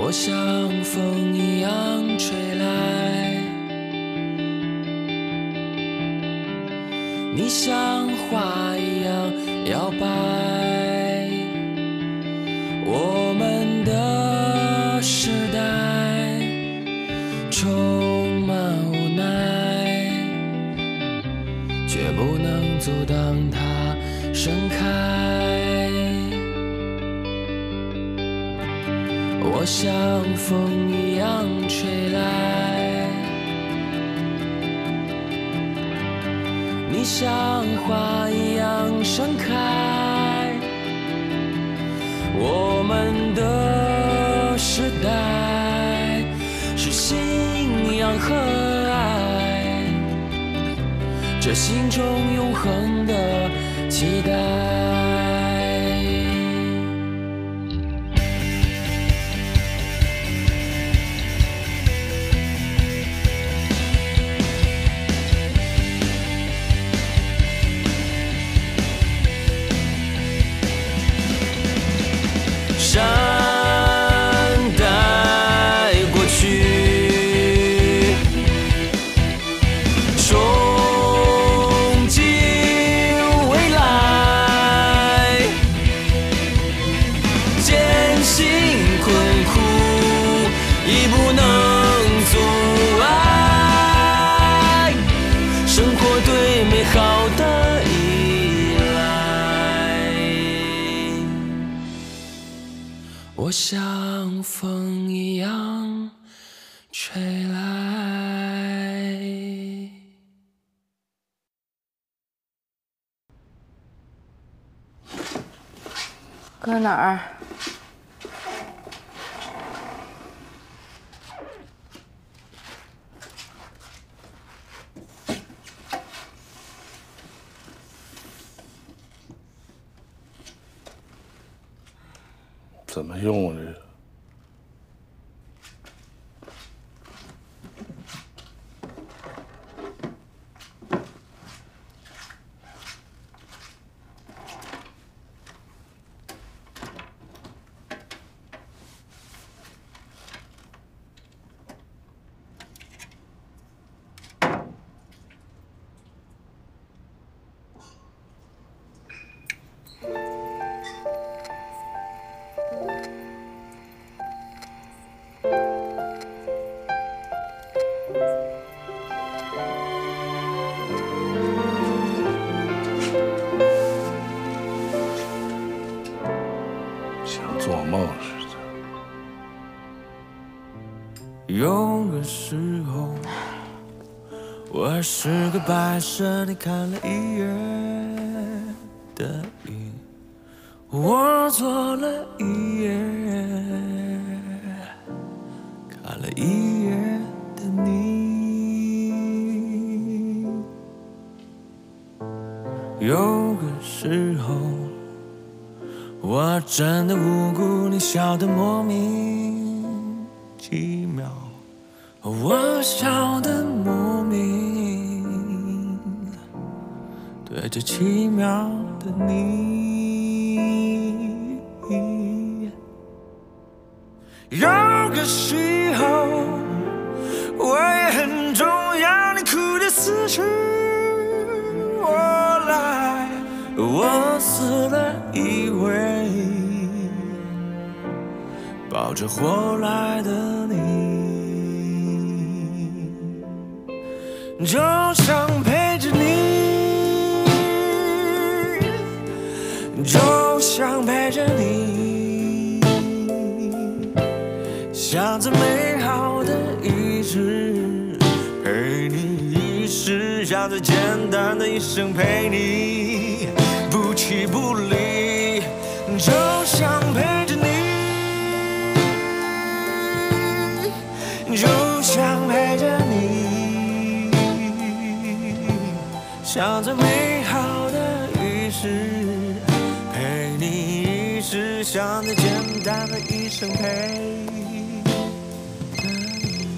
我像风一样吹来，你像花一样摇摆，我们的时代充满无奈，却不能阻挡它盛开。我像风一样吹来，你像花一样盛开，我们的时代是信仰和爱，这心中永恒的期待。善待过去，憧憬未来，艰辛困苦已不能阻碍生活对美好的依赖。我像风一样吹来。 搁哪儿？ 怎么用啊这个？像做梦似的。 有个时候，我是个白色的看了一夜的云，我做了一夜看了一夜的你。有个时候，我真的无辜，你笑得莫名其妙，我笑得莫名，对着奇妙的你。有个时候，我也很重要，你哭得死去活来，我死了以为抱着活来的你，就想陪着你，就想陪着你，想着美好的一世陪你一世，想着简单的一生陪你不弃不离，就想陪着你，就想陪着你，想着美好的一世陪你一世，想着简单的一生陪着你。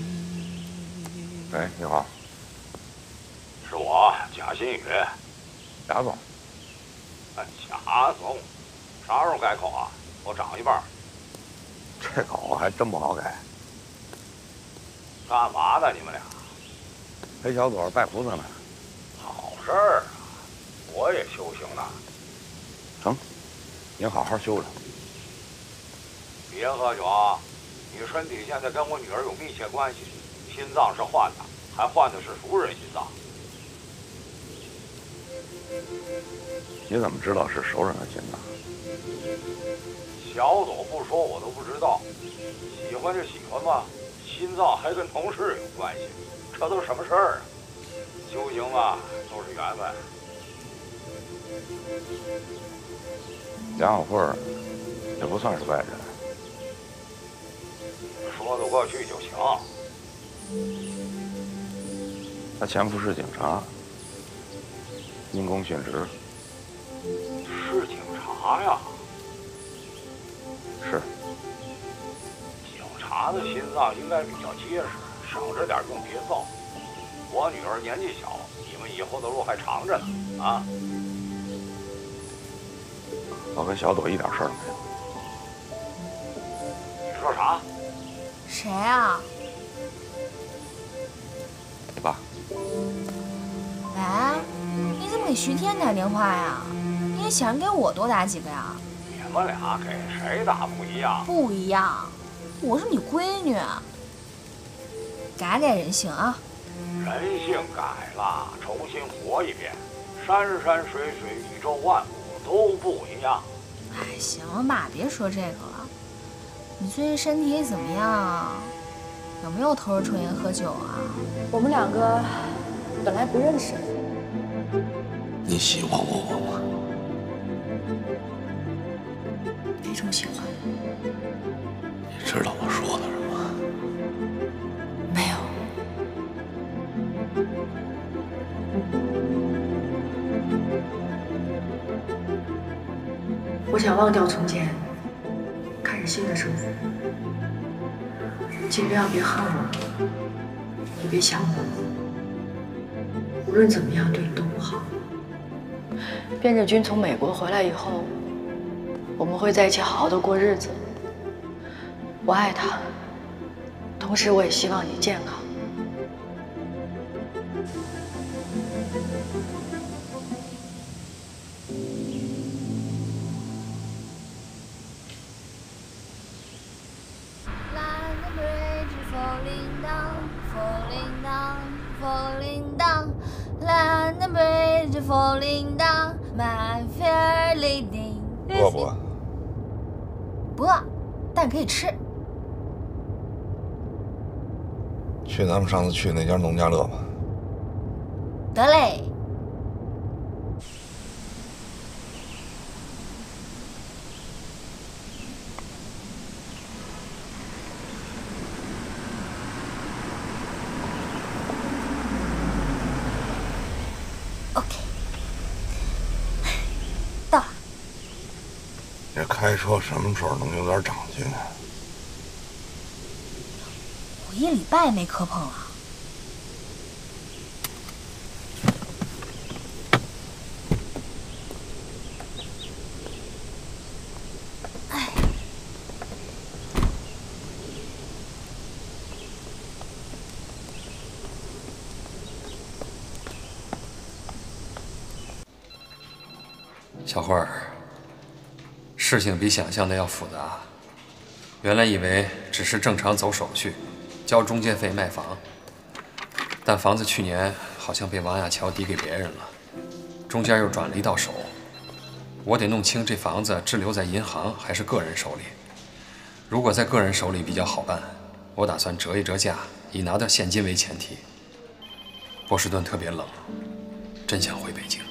哎，你好， 是我贾新宇。 贾总。 哎，贾总，啥时候改口啊？我长一半。 这口还真不好改。干嘛呢？你们俩？ 陪小左拜菩萨呢。 好事儿啊！我也修行呢。 成，您好好修着。 别喝酒啊！你身体现在跟我女儿有密切关系，心脏是换的，还换的是熟人心脏。 你怎么知道是熟人的心脏？ 小左不说我都不知道，喜欢就喜欢吧，心脏还跟同事有关系，这都什么事儿啊？修行嘛，都是缘分。 梁小慧儿也不算是外人， 说得过去就行。 她前夫是警察，因公殉职。 是警察呀？ 是。 警察的心脏应该比较结实，省着点用，别造。我女儿年纪小，你们以后的路还长着呢，啊！ 我跟小朵一点事儿没有。 你说啥？ 谁啊？ 你爸。 喂，你怎么给徐天打电话呀？你也想给我多打几个呀？ 你们俩给谁打不一样？ 不一样，我是你闺女，改改人性啊！ 人性改了，重新活一遍，山山水水，宇宙万物都不一样。 哎，行了吧，别说这个了。你最近身体怎么样啊？有没有偷着抽烟喝酒啊？ 我们两个本来不认识。 你喜欢我吗？ 哪种喜欢？ 你知道我说的什么？ 没有。我想忘掉从前，开始新的生活。尽量别恨我，也别想我。无论怎么样，对你都不好。边志军从美国回来以后，我们会在一起好好的过日子。我爱他，同时我也希望你健康。 饿不饿？ 不饿，但可以吃。 去咱们上次去那家农家乐吧。 得嘞。OK， 到了。 这开车什么时候能有点长进啊？ 我1礼拜没磕碰了。哎， 小慧儿，事情比想象的要复杂。原来以为只是正常走手续，交中介费卖房，但房子去年好像被王亚乔抵给别人了，中间又转了一到手。我得弄清这房子滞留在银行还是个人手里。如果在个人手里比较好办，我打算折一折价，以拿到现金为前提。波士顿特别冷，真想回北京。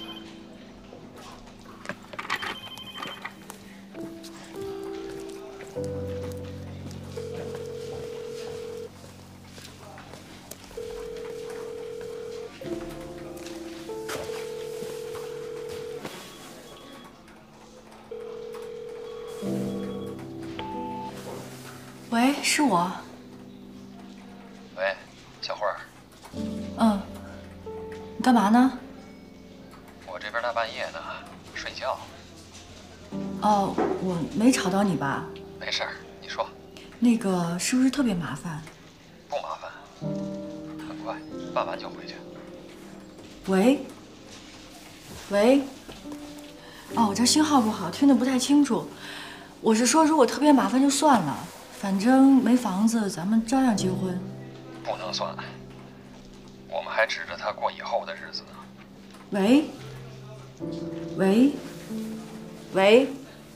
喂，是我。 喂，小慧儿。 嗯，你干嘛呢？ 我这边大半夜呢，睡觉。 哦，我没吵到你吧？ 没事儿，你说。 那个是不是特别麻烦？ 不麻烦，很快办完就回去。 喂，喂，哦，我这信号不好，听得不太清楚。我是说，如果特别麻烦就算了，反正没房子，咱们照样结婚。 不能算，我们还指着他过以后的日子呢。 喂，喂，喂，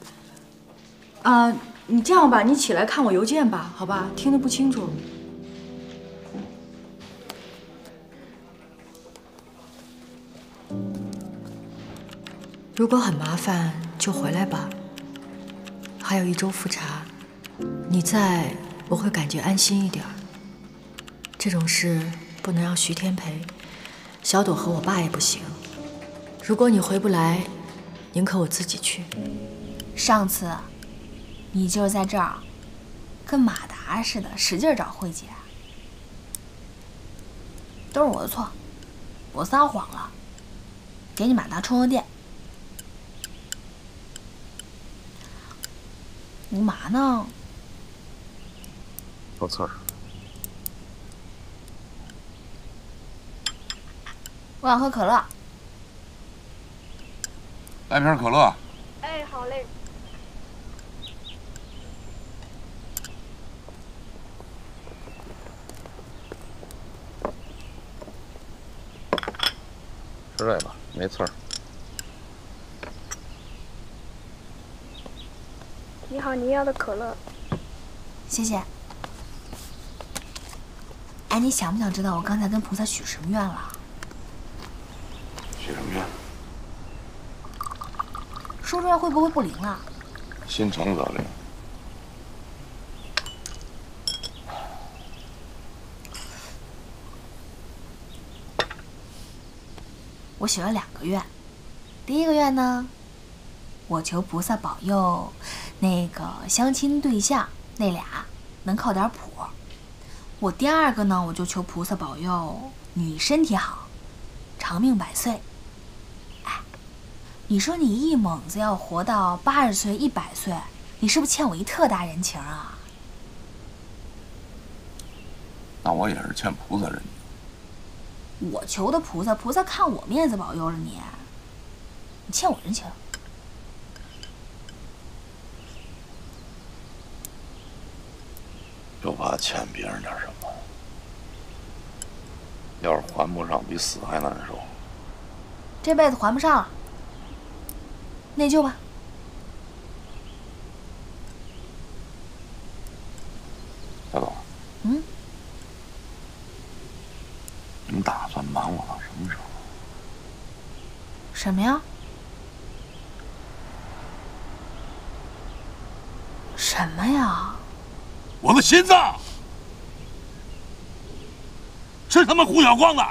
你这样吧，你起来看我邮件吧，好吧？听得不清楚。如果很麻烦，就回来吧。还有1周复查，你在，我会感觉安心一点。这种事不能让徐天陪，小朵和我爸也不行。如果你回不来，宁可我自己去。 上次，你就是在这儿，跟马达似的，使劲找慧姐，都是我的错，我撒谎了，给你马达充了电。你干嘛呢？ 有刺儿。 我想喝可乐。 来瓶可乐。 哎，好嘞。 吃这个，没刺儿。 你好，您要的可乐。 谢谢。哎，你想不想知道我刚才跟菩萨许什么愿了？ 许什么愿？ 说出来会不会不灵啊？ 心诚则灵。 我许了2个愿。第一个愿呢，我求菩萨保佑那个相亲对象那俩能靠点谱。我第2个呢，我就求菩萨保佑你身体好，长命百岁。哎，你说你一猛子要活到80岁、100岁，你是不是欠我一特大人情啊？ 那我也是欠菩萨人情。 我求的菩萨，菩萨看我面子保佑了你，你欠我人情。 就怕欠别人点什么，要是还不上，比死还难受。 这辈子还不上了，内疚吧。 小董， 嗯， 你们打算瞒我到什么时候？ 什么呀？什么呀？ 我的心脏是他妈胡晓光的。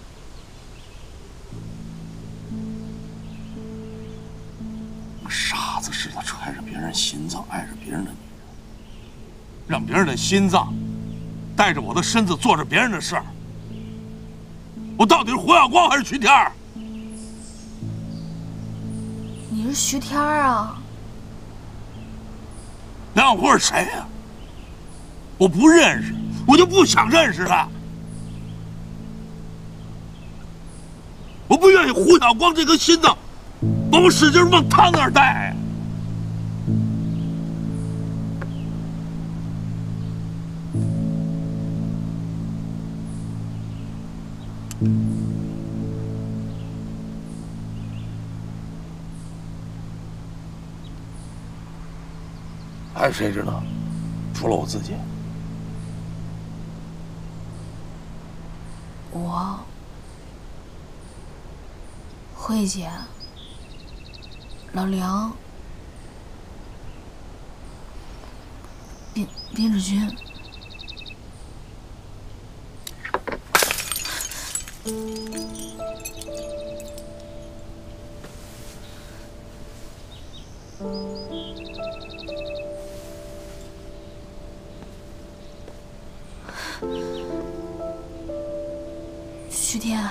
傻子似的揣着别人心脏，爱着别人的女人，让别人的心脏带着我的身子做着别人的事儿。我到底是胡晓光还是徐天儿？ 你是徐天儿啊？ 梁小辉是谁呀？我不认识，我就不想认识他。我不愿意胡晓光这颗心脏把我使劲往他那儿带。还谁知道？除了我自己。 我，慧姐，老梁，编制君，徐天，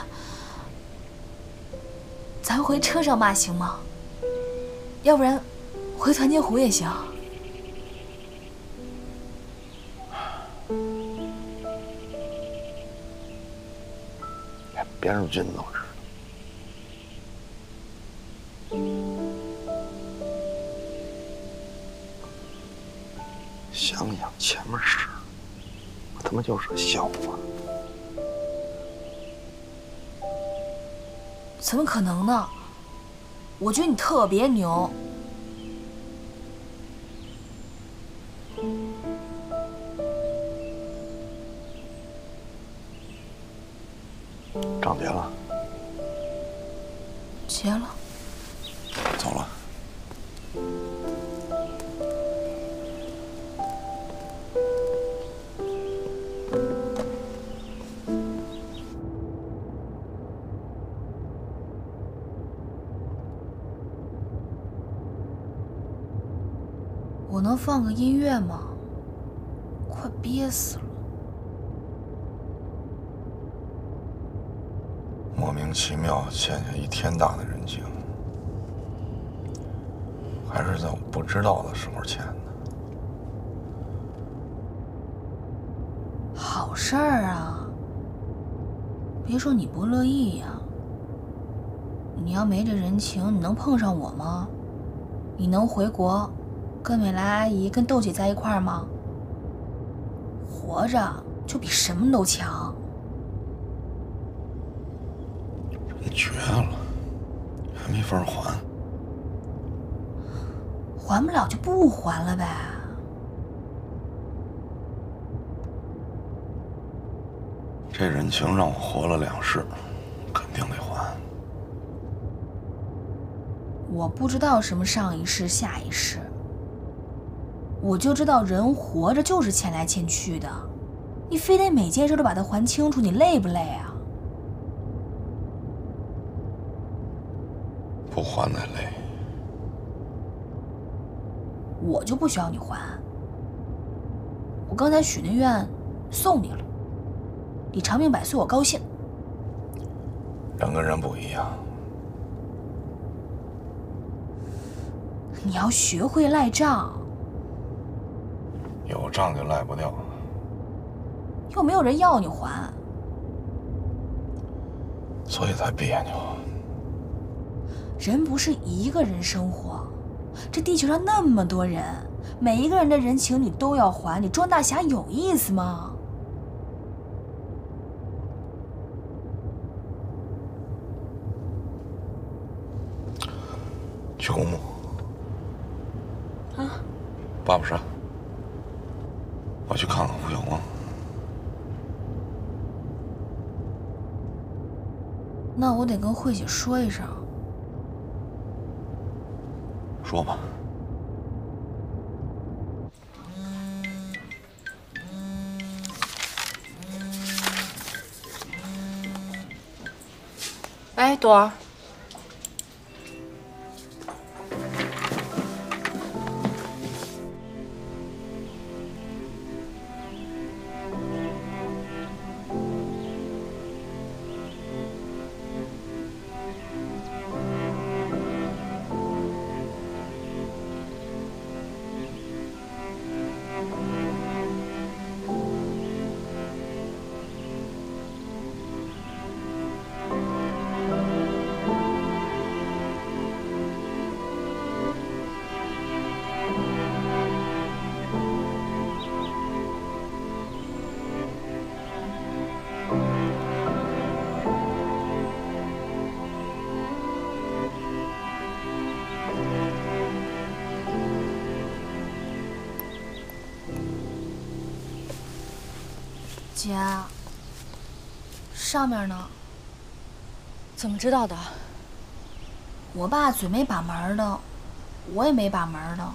咱回车上骂行吗？要不然回团结湖也行。 边上军都知道。想想前面事，我他妈就是个笑话。 怎么可能呢？我觉得你特别牛。 账结了？ 结了。 走了。 我能放个音乐吗？快憋死了。 莫名其妙欠下一天大的人情，还是在我不知道的时候欠的。 好事儿啊！别说你不乐意呀。你要没这人情，你能碰上我吗？你能回国，跟美兰阿姨、跟豆姐在一块儿吗？活着就比什么都强。 真绝了，还没法还。 还不了就不还了呗。 这人情让我活了2世，肯定得还。 我不知道什么上一世下一世，我就知道人活着就是欠来欠去的，你非得每件事都把它还清楚，你累不累啊？ 不还才累。 我就不需要你还，我刚才许那愿送你了，你长命百岁我高兴。 人跟人不一样。 你要学会赖账， 有账就赖不掉， 又没有人要你还， 所以才别扭。 人不是一个人生活，这地球上那么多人，每一个人的人情你都要还，你装大侠有意思吗？ 去公墓。 啊 8宝山，我去看看吴小光。 那我得跟慧姐说一声。 说吧。 哎，朵儿。 姐，上面呢？ 怎么知道的？ 我爸嘴没把门的，我也没把门的。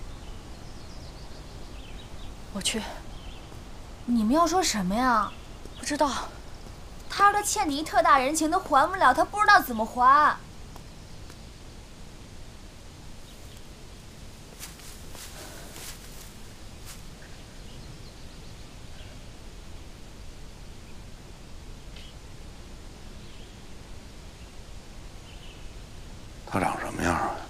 我去。 你们要说什么呀？ 不知道。 他说他欠你一特大人情，他还不了，他不知道怎么还。 他长什么样啊？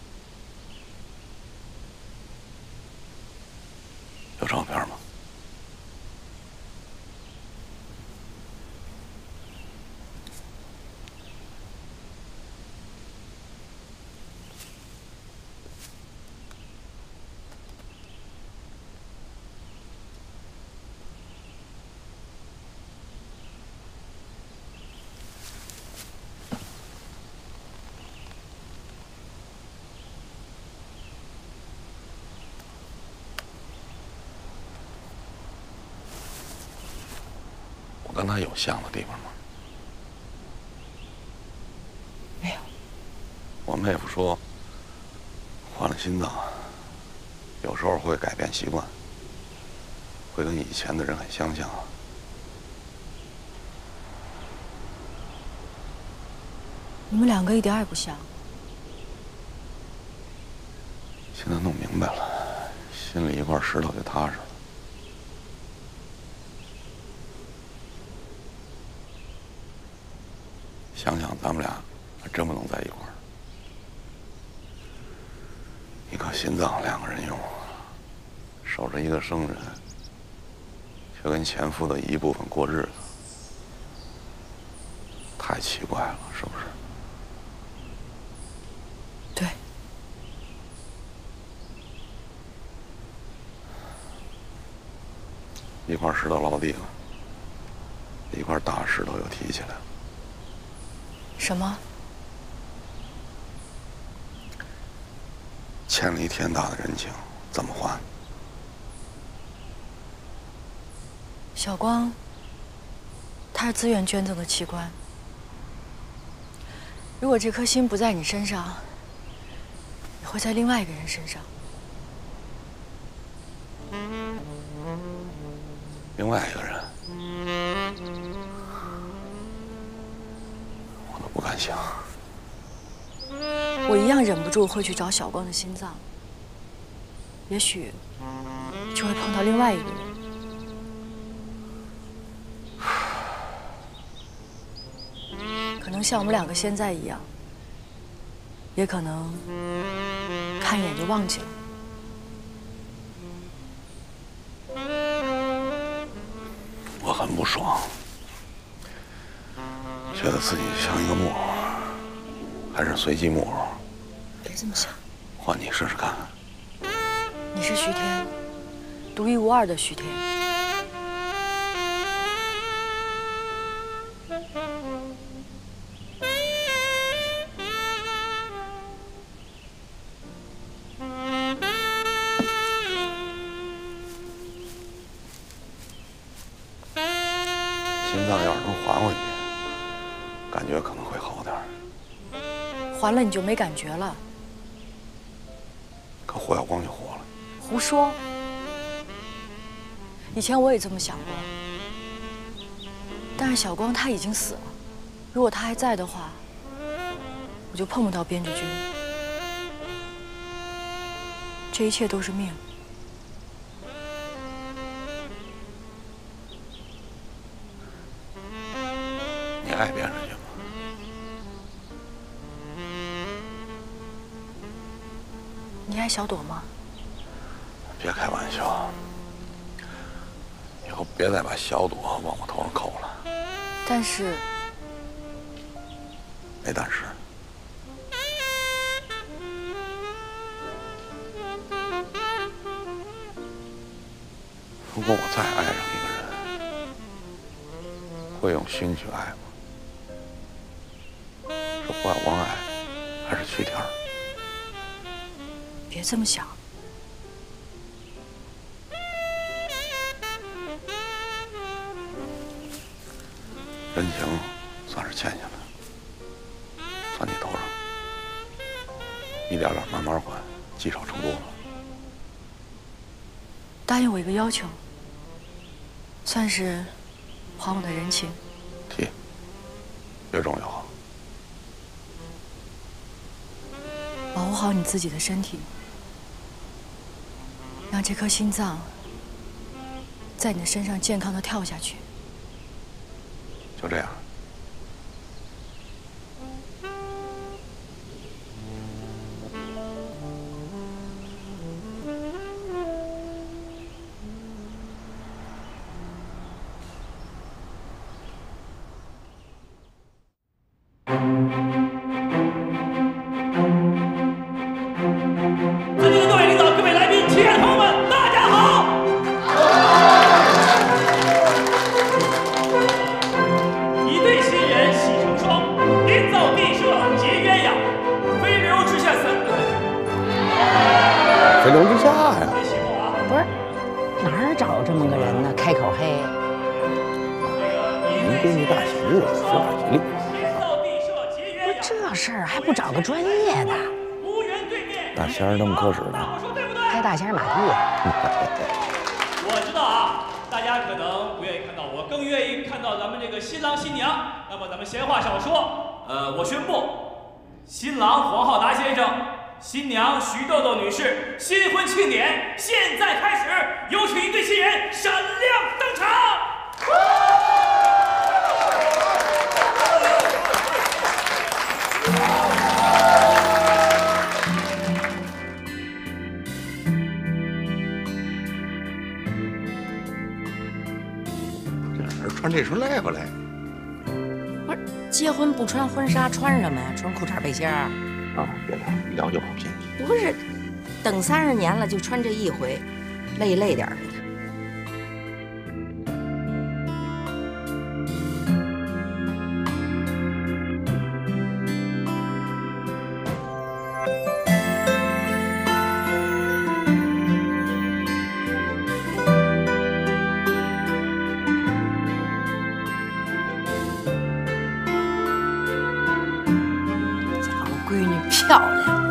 有照片吗？ 跟他有像的地方吗？ 没有。 我妹夫说，换了心脏，有时候会改变习惯，会跟以前的人很相像。 你们两个一点也不像。 现在弄明白了，心里一块石头就踏实了。想想咱们俩还真不能在一块儿，一颗心脏两个人用，守着一个生人，却跟前夫的一部分过日子，太奇怪了，是不是？ 对。 一块石头落地了，一块大石头又提起来了。 什么？ 欠了一天大的人情，怎么还？ 小光，他是自愿捐赠的器官。如果这颗心不在你身上，也会在另外一个人身上。 另外一个人，我都不敢想。 我一样忍不住会去找小光的心脏，也许就会碰到另外一个人。可能像我们两个现在一样，也可能看一眼就忘记了。 我很不爽，觉得自己像一个木偶，还是随机木偶。 别这么想， 换你试试看。 你是徐天，独一无二的徐天。 心脏要是能还回去，感觉可能会好点儿。 还了你就没感觉了？ 可胡耀光就活了。 胡说！以前我也这么想过，但是小光他已经死了，如果他还在的话，我就碰不到编织君。这一切都是命。 你爱编织君吗？ 你爱小朵吗？ 别开玩笑，以后别再把小朵往我头上扣了。 但是， 没但是。如果我再爱上一个人，会用心去爱吗？是胡耀光爱，还是曲天儿？ 别这么想。 人情算是欠下来，算你头上，一点点慢慢还，积少成多了。 答应我一个要求，算是还我的人情。 提，越重越好。 保护好你自己的身体，让这颗心脏在你的身上健康的跳下去。 就这样。 尊敬的各位领导、各位来宾、亲爱的朋友们，大家好！一对新人喜成双，临造地设结鸳鸯，飞流直下三个。 飞流直下呀！ 不是，哪儿找这么个人呢？开口黑。 日子说点吉利。 这事儿还不找个专业的？ 大仙儿那么可使呢？ 开大仙马屁。 我知道啊，大家可能不愿意看到我，更愿意看到咱们这个新郎新娘。那么咱们闲话少说，我宣布，新郎黄浩达先生，新娘徐豆豆女士，新婚庆典现在开始，有请一对新人闪亮登场。 穿这身累不累？ 不是，结婚不穿婚纱，穿什么呀？穿裤衩背心儿。 啊，别聊，一聊就跑偏。 不是，等30年了就穿这一回，累点儿似的。闺女漂亮，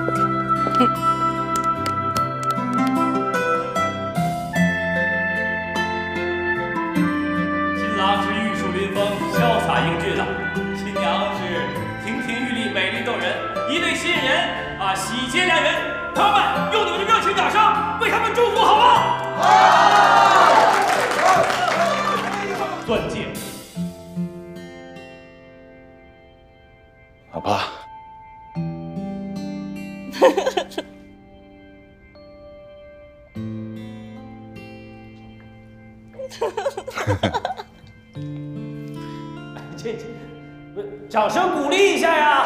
新郎是玉树临风、潇洒英俊的，新娘是亭亭玉立、美丽动人，一对新人啊，喜结良缘。朋友们，用你们的热情掌声为他们祝福，好吗？钻戒， 老爸。 这掌声鼓励一下呀！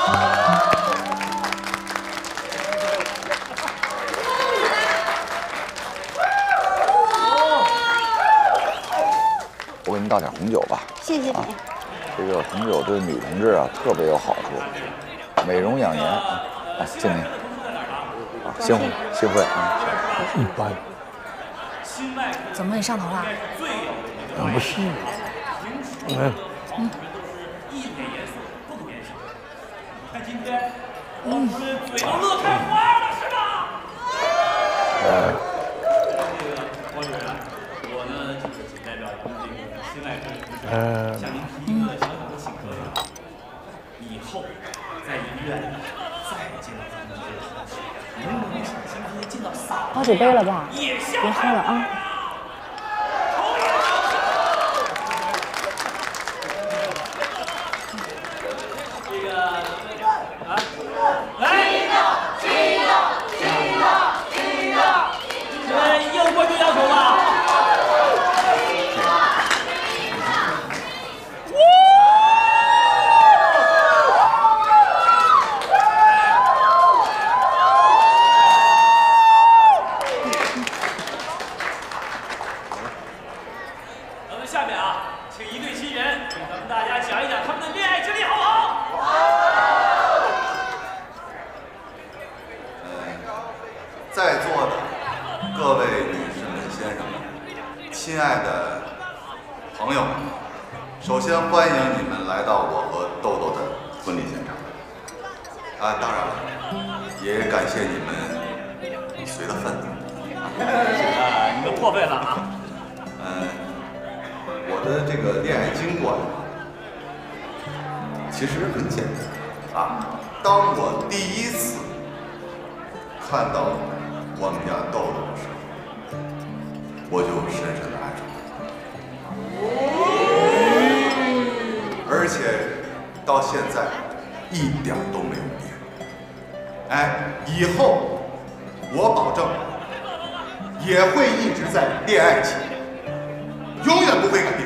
我给您倒点红酒吧。 谢谢你。 这个红酒对女同志啊特别有好处，美容养颜啊。来，敬您。啊，幸会啊。 一般。 怎么你上头了？ 不是。 一脸严肃，不可言笑。看今天，我不是嘴都乐开花了，是吧？这个王主任，我呢就是仅代表咱们这个新爱人，向您提一个小小的请客呀。以后在医院再见到咱们这个同事，能不能像今天见到嫂子？ 好几杯了吧？ 别喝了啊。 下面啊，请一对新人给咱们大家讲一讲他们的恋爱经历，好不好？ 在座的各位女士们、先生们，亲爱的朋友们，首先欢迎你们来到我和豆豆的婚礼现场。啊，当然了，也感谢你们随了份子。 你们破费了啊！ 我的这个恋爱经过其实很简单啊。当我第一次看到我们家豆豆的时候，我就深深的爱上他，而且到现在一点都没有变。哎，以后我保证也会一直在恋爱期，永远不会改变。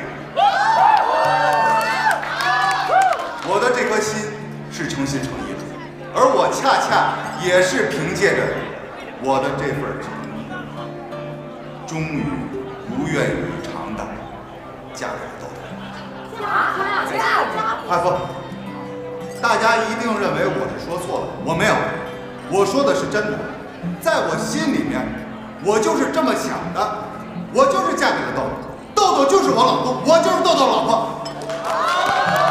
我的这颗心是诚心诚意的，而我恰恰也是凭借着我的这份诚意，终于如愿以偿的嫁给了豆豆。还不，大家一定认为我是说错了，我没有，我说的是真的，在我心里面，我就是这么想的，我就是嫁给了豆豆，豆豆就是我老公，我就是豆豆老婆。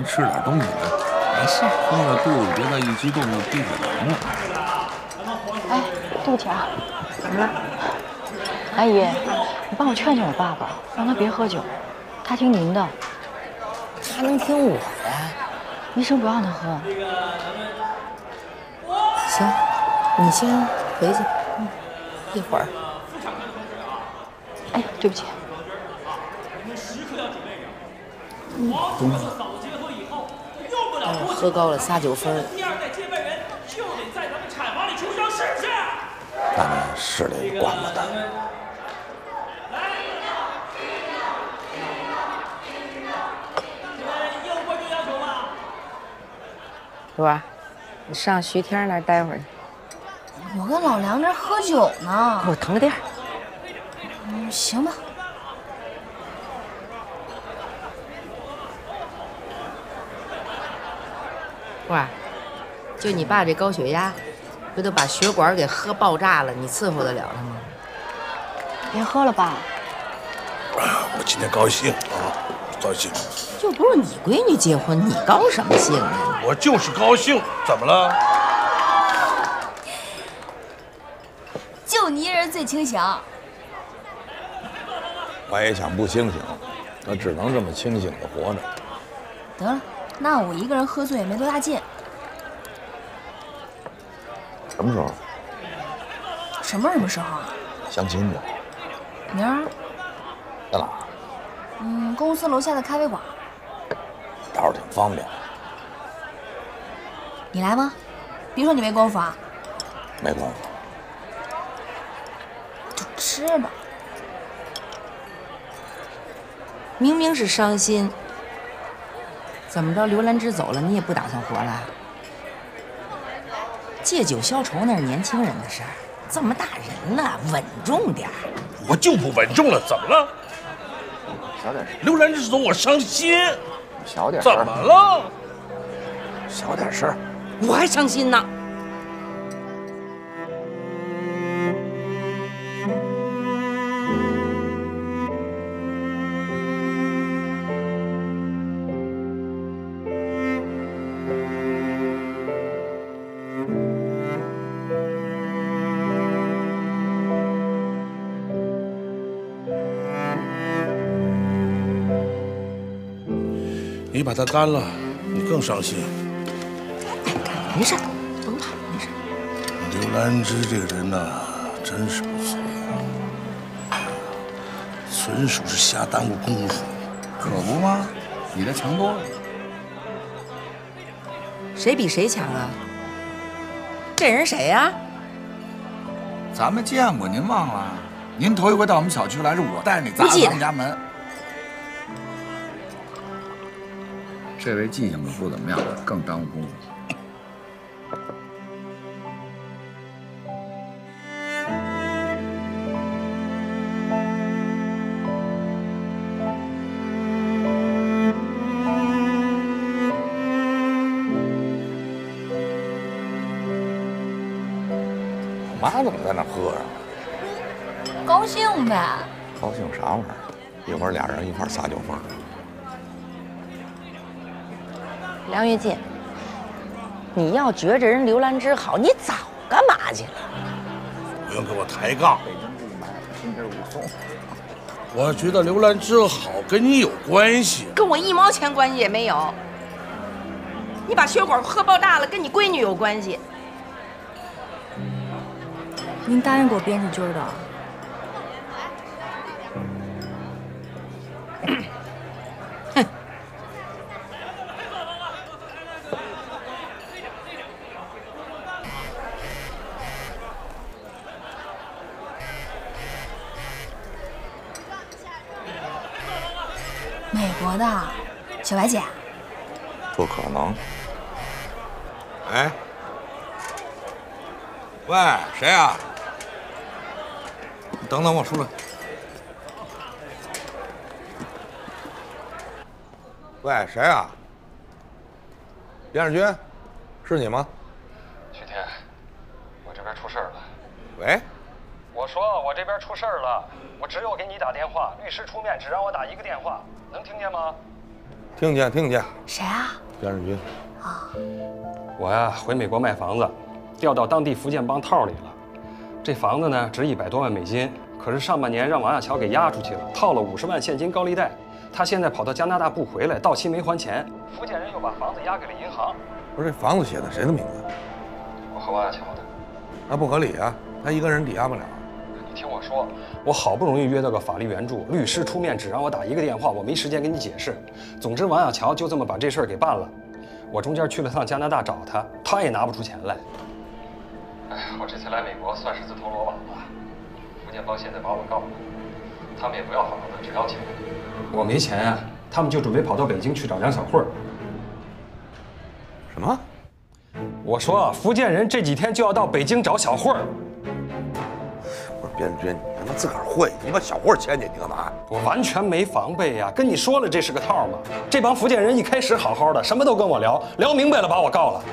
吃点东西呢。 没事， 饿着肚子，别再一激动就低血糖了。 哎，对不起啊，怎么了？阿姨，你帮我劝劝我爸爸，让他别喝酒，他听您的。 他能听我的？ 医生不让他喝。 行，你先回去，一会儿。 哎，对不起。喝高了撒9分。 第二代接班人就得在咱们产房里出生，是不是？ 那你是得管管他。 有观众要求吗？ 罗儿，你上徐天那儿待会儿去。 我跟老梁这喝酒呢。 给我腾个地儿。 行吧。 罗儿，就你爸这高血压，不都把血管给喝爆炸了？你伺候得了他吗？别喝了，爸。 我今天高兴啊，高兴。 又不是你闺女结婚，你高什么兴啊？ 我就是高兴，怎么了？ 就你一人最清醒。 我也想不清醒，我只能这么清醒的活着。 得了，那我一个人喝醉也没多大劲。 什么时候？ 什么时候啊？ 相亲去。 明儿？ 在哪儿？ 公司楼下的咖啡馆。 倒是挺方便。 你来吗？别说你没功夫啊。 没功夫。 就吃吧。 明明是伤心，怎么着？刘兰芝走了，你也不打算活了？借酒消愁那是年轻人的事儿，这么大人了，稳重点儿。 我就不稳重了，怎么了？ 小点声。 刘兰芝走，我伤心。 小点声。 怎么了？ 小点声。 我还伤心呢。 你把它干了，你更伤心。 没事，甭怕，没事。 刘兰芝这个人呐，真是不错，纯属是瞎耽误功夫。 可不吗？比他强多了。 谁比谁强啊？这人谁呀？ 咱们见过，您忘了？您头一回到我们小区来，是我带着你砸咱们家门。这位记性可不怎么样，更耽误功夫。 我妈怎么在那喝啊？ 高兴呗。 高兴啥玩意儿？一会儿俩人一块撒9分。 梁月进，你要觉着人刘兰芝好，你早干嘛去了？ 不用跟我抬杠。我觉得刘兰芝好跟你有关系， 跟我1毛钱关系也没有。你把血管喝爆炸了，跟你闺女有关系。 您答应给我编织军的。 美国的，小白姐。 不可能。 哎，喂，谁呀？你等等我出来。 喂，谁啊？边世军，是你吗？ 徐天，我这边出事儿了。 喂。 我说我这边出事儿了，我只有给你打电话，律师出面只让我打1个电话，能听见吗？ 听见。 谁啊？ 边日军。 啊。 我呀，回美国卖房子，调到当地福建帮套里了。这房子呢，值100多万美金，可是上半年让王亚樵给押出去了，套了50万现金高利贷。他现在跑到加拿大不回来，到期没还钱。福建人又把房子押给了银行。 不是这房子写的谁的名字？ 我和王亚樵的。 那不合理啊，他一个人抵押不了。 你听我说，我好不容易约到个法律援助，律师出面只让我打1个电话，我没时间跟你解释。总之，王亚樵就这么把这事儿给办了。我中间去了趟加拿大找他，他也拿不出钱来。哎，我这次来美国算是自投罗网了。福建帮现在把我告了，他们也不要房子，只要钱。我没钱呀，他们就准备跑到北京去找梁小慧。 什么？ 我说福建人这几天就要到北京找小慧。 不是边日军，你他妈自个儿会，你把小慧牵进去干嘛？ 我完全没防备呀，跟你说了这是个套嘛。这帮福建人一开始好好的，什么都跟我聊，聊明白了把我告了。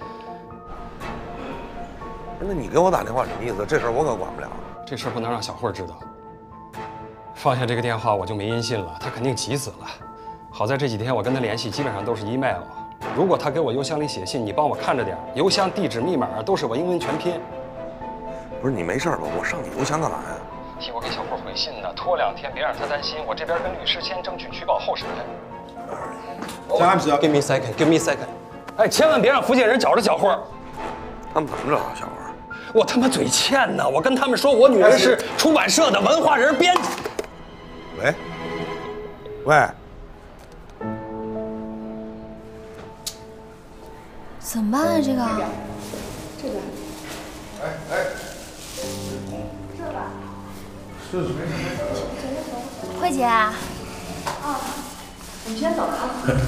那你给我打电话什么意思？这事儿我可管不了。 这事儿不能让小慧知道。放下这个电话我就没音信了，他肯定急死了。好在这几天我跟他联系基本上都是 email。如果他给我邮箱里写信，你帮我看着点，邮箱地址密码都是我英文全拼。 不是你没事吧？我上你邮箱干嘛呀？ 替我给小慧回信呢，拖2天别让她担心。我这边跟律师签争取取保候审。Give me a second, give me a second。哎，千万别让福建人找着小慧。 他们怎么找到小慧？ 我他妈嘴欠呢！我跟他们说我女儿是出版社的文化人编辑。 喂， 怎么办啊？这个， 这吧， 是慧姐。啊， 我们先走了啊。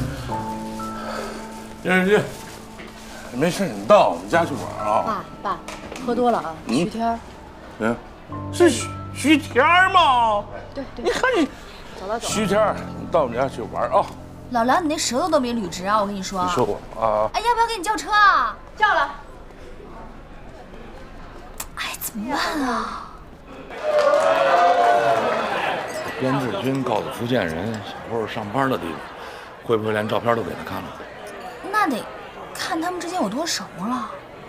边日军，没事，你到我们家去玩啊。 爸，喝多了啊。徐天。 是徐天吗？ 对。 你看你。 走了。 徐天，你到我们家去玩啊！ 老梁，你那舌头都没捋直啊！我跟你说。 你说我啊？ 哎，要不要给你叫车啊？ 叫了。 哎，怎么办啊？ 边日军告诉福建人小慧上班的地方，会不会连照片都给他看了？ 那得看他们之间有多熟了。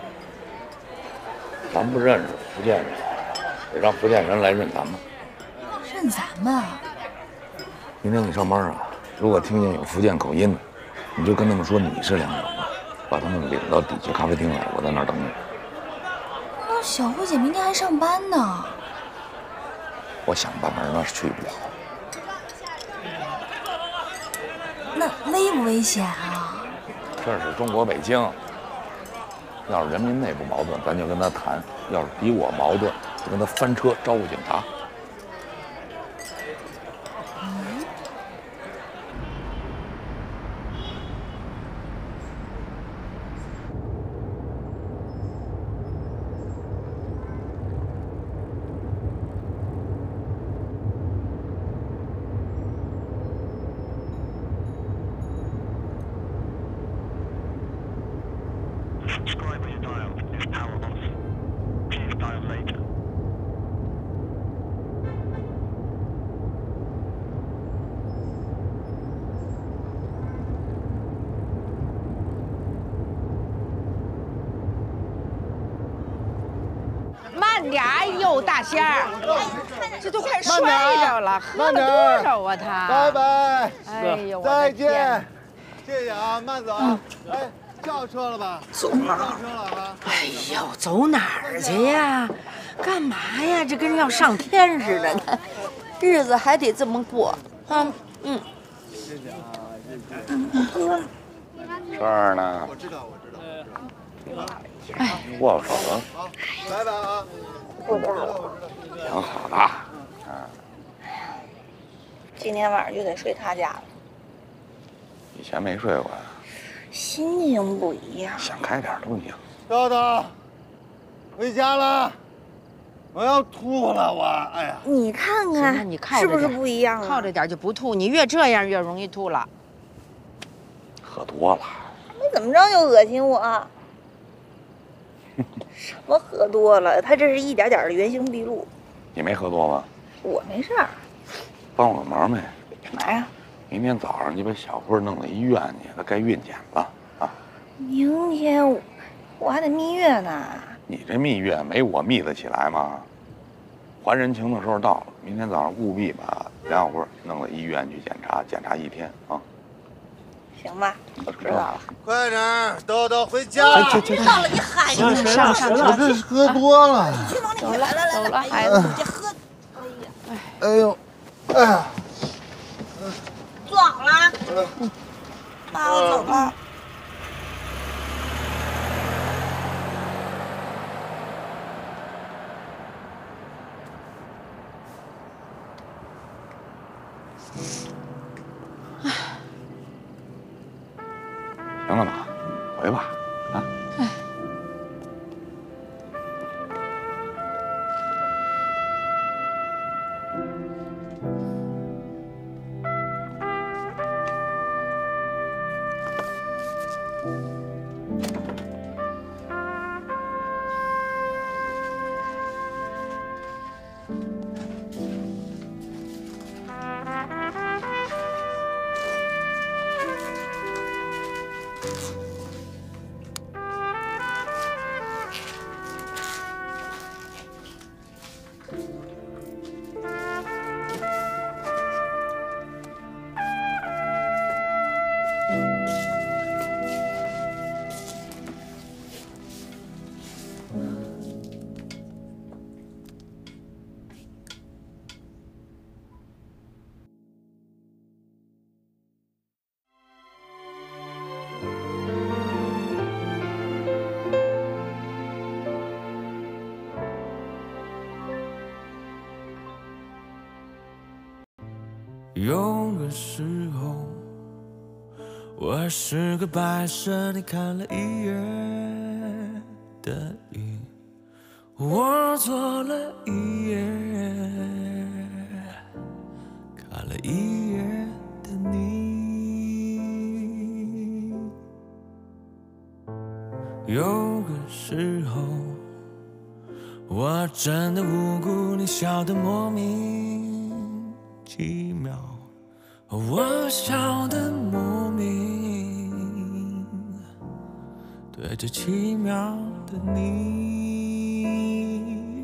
咱不认识福建人，得让福建人来认咱们。 认咱们？ 明天你上班啊，如果听见有福建口音的，你就跟他们说你是梁小慧，把他们领到底下咖啡厅来，我在那儿等你。 那小慧姐明天还上班呢。 我想办法让她去不了。 那危不危险啊？ 这是中国北京，要是人民内部矛盾，咱就跟他谈；要是敌我矛盾，就跟他翻车招呼警察。 慢点！哎呦，大仙儿，这都快摔着了，喝了多少啊他？ 拜拜！ 哎呦， 再见！谢谢啊，慢走啊！哎，叫车了吧？ 走叫车了啊！ 哎呦，走哪儿去呀？干嘛呀？这跟要上天似的呢，日子还得这么过啊！ 谢谢啊，谢谢。 这儿呢。 我知道。 哎， 握手了。 好，拜拜啊！ 挺好的。 今天晚上就得睡他家了。 以前没睡过呀。 心情不一样。 想开点都行。 豆豆，回家了。我要吐了，哎呀！ 你看看， 你靠是不是不一样啊？ 靠着点就不吐，你越这样越容易吐了。 喝多了。 你怎么着就恶心我？什么喝多了？他这是一点点的原形毕露。 你没喝多吗？ 我没事儿。 帮我个忙呗。 干嘛呀？ 明天早上你把小辉弄到医院去，他该孕检了啊。 明天我还得蜜月呢。 你这蜜月没我蜜得起来吗？还人情的时候到了，明天早上务必把梁小辉弄到医院去检查，检查1天啊。 行吧，知道了。 快点，豆豆回家。 知道了，你喊上上我这喝多了。 走了，走了，孩子，别喝。 哎呦，哎呀， 坐好了。妈，我走了。 行了妈，回吧，啊。 有个时候，我还是个白色，你看了一眼的你，我做了一夜，看了一眼的你。有个时候，我真的无辜，你笑得莫名其妙，我笑得莫名，对着奇妙的你。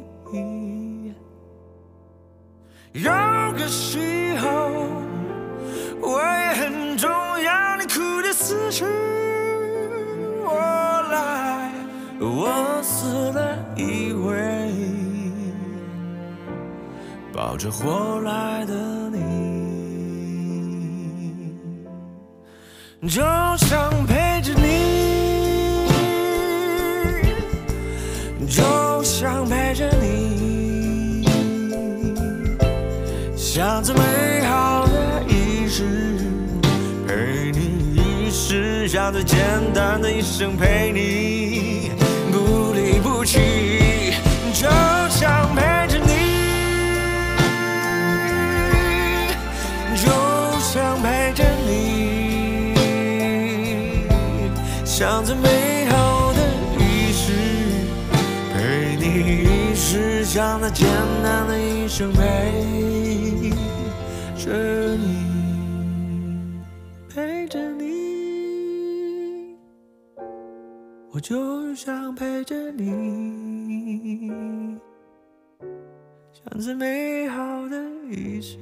有个时候，我也很重要，你哭的死去活来，我死了一回，抱着活来的你，就想陪着你，就想陪着你，像这美好的仪式，陪你一世，像最简单的一生陪你，不离不弃，就想陪着你。就想陪着你，像最美好的仪式，陪你一世，像那艰难的一生陪着你，陪着你，我就想陪着你，像最美好的仪式。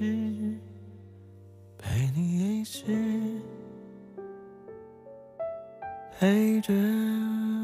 陪你一世，陪着。